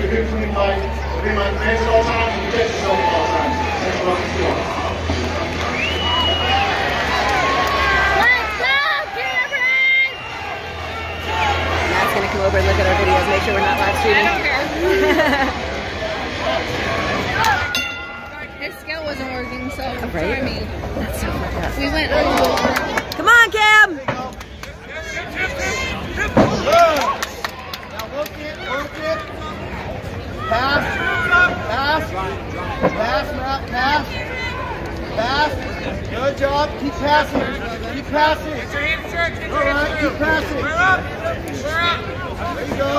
your hips in place, remain hands at all times and protect yourself at all times. Thanks for watching the Matt's gonna come over and look at our videos, make sure we're not live streaming. I don't care. His scale wasn't working, so Right? try me. That's so fucked up. We went over. Come on, Cam! Now work it. Pass, Matt, pass. Good job, keep passing. Alright, keep passing. There you go.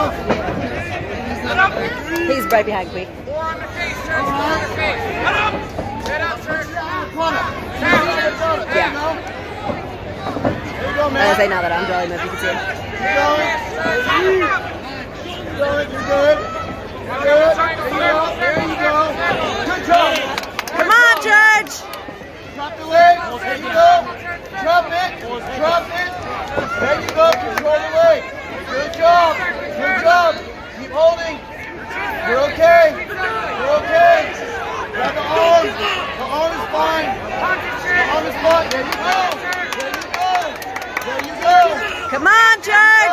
He's right behind me. More on the face, Church. More on the face. Get up. Get up, Church. There you go, I man. say now that I'm drawing them, if you can see him. Keep going. You're good. There you go. Good job. Come on, George! Drop the leg. There you go. Drop it. There you go. Control the leg. Good job. Keep holding. You're okay. Grab the arm. The arm is fine. The arm is fine. There you go. Come on, George!